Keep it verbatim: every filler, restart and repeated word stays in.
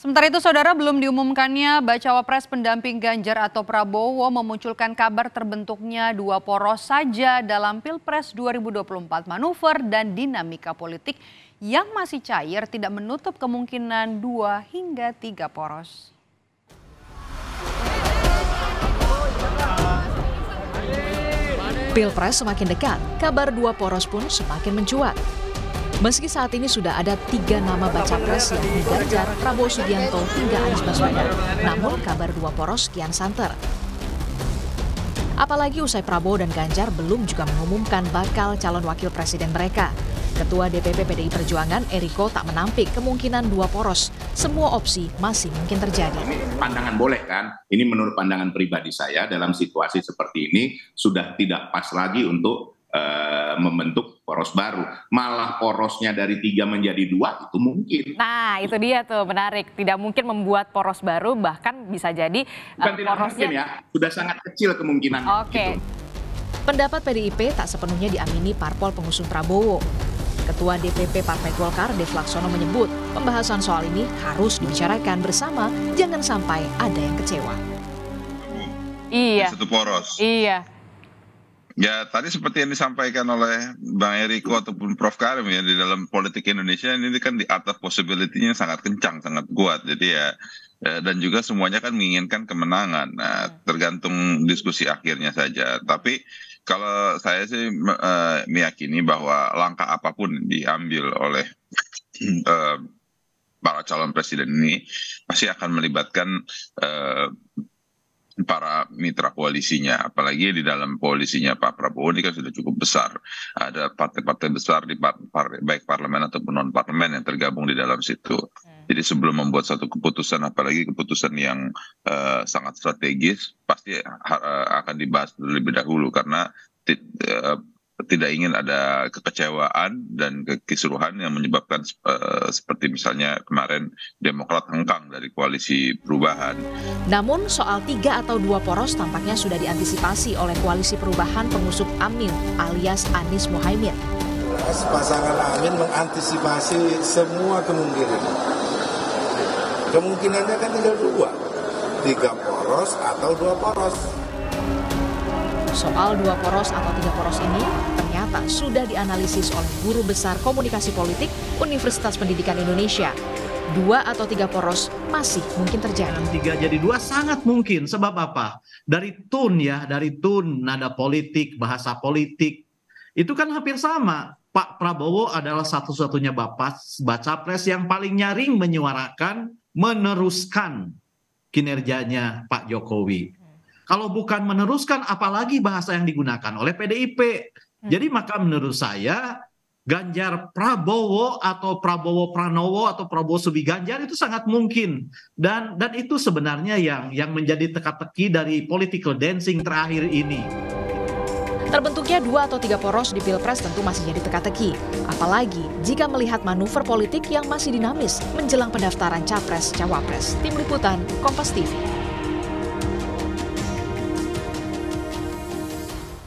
Sementara itu, saudara, belum diumumkannya bacawa pres pendamping Ganjar atau Prabowo memunculkan kabar terbentuknya dua poros saja dalam Pilpres dua ribu dua puluh empat. Manuver dan dinamika politik yang masih cair tidak menutup kemungkinan dua hingga tiga poros. Pilpres semakin dekat, kabar dua poros pun semakin mencuat. Meski saat ini sudah ada tiga nama baca pres yakni Ganjar, Prabowo Subianto hingga Anies Baswedan, namun kabar dua poros kian santer. Apalagi usai Prabowo dan Ganjar belum juga mengumumkan bakal calon wakil presiden mereka. Ketua D P P P D I Perjuangan Eriko tak menampik kemungkinan dua poros. Semua opsi masih mungkin terjadi. Ini pandangan boleh kan? Ini menurut pandangan pribadi saya dalam situasi seperti ini sudah tidak pas lagi untuk uh, membentuk poros baru. Malah porosnya dari tiga menjadi dua itu mungkin. Nah itu dia tuh menarik. Tidak mungkin membuat poros baru, bahkan bisa jadi Bukan uh, tidak porosnya mungkin ya, sudah sangat kecil kemungkinan. Oke. Okay. Gitu. Pendapat P D I P tak sepenuhnya diamini parpol pengusung Prabowo. Ketua D P P Partai Golkar Dev Laksono menyebut pembahasan soal ini harus dibicarakan bersama, jangan sampai ada yang kecewa. Iya. Satu poros. Iya. Ya tadi seperti yang disampaikan oleh Bang Eriko ataupun Prof Karim ya, di dalam politik Indonesia ini kan di atas possibility-nya sangat kencang, sangat kuat. Jadi ya, ya dan juga semuanya kan menginginkan kemenangan. Nah, tergantung diskusi akhirnya saja. Tapi kalau saya sih uh, meyakini bahwa langkah apapun diambil oleh uh, para calon presiden ini pasti akan melibatkan uh, para mitra koalisinya, apalagi di dalam koalisinya Pak Prabowo ini kan sudah cukup besar. Ada partai-partai besar di par par baik parlemen ataupun non parlemen yang tergabung di dalam situ. Jadi sebelum membuat satu keputusan, apalagi keputusan yang uh, sangat strategis, pasti uh, akan dibahas terlebih dahulu karena uh, tidak ingin ada kekecewaan dan kekisruhan yang menyebabkan uh, seperti misalnya kemarin Demokrat hengkang dari koalisi perubahan. Namun soal tiga atau dua poros tampaknya sudah diantisipasi oleh koalisi perubahan pengusung Amin alias Anies Mohaimin. Pasangan Amin mengantisipasi semua kemungkinan. Kemungkinannya kan tinggal dua, tiga poros atau dua poros. Soal dua poros atau tiga poros ini ternyata sudah dianalisis oleh Guru Besar Komunikasi Politik Universitas Pendidikan Indonesia. Dua atau tiga poros masih mungkin terjadi. Tiga jadi dua sangat mungkin. Sebab apa? Dari tone ya, dari tone, nada politik, bahasa politik, itu kan hampir sama. Pak Prabowo adalah satu-satunya bapak baca pres yang paling nyaring menyuarakan, meneruskan kinerjanya Pak Jokowi. Kalau bukan meneruskan, apalagi bahasa yang digunakan oleh P D I P. Jadi maka menurut saya Ganjar Prabowo atau Prabowo Pranowo atau Prabowo Subi Ganjar itu sangat mungkin. Dan dan itu sebenarnya yang yang menjadi teka-teki dari political dancing terakhir ini. Terbentuknya dua atau tiga poros di Pilpres tentu masih jadi teka-teki. Apalagi jika melihat manuver politik yang masih dinamis menjelang pendaftaran Capres-Cawapres. Tim Liputan, Kompas T V.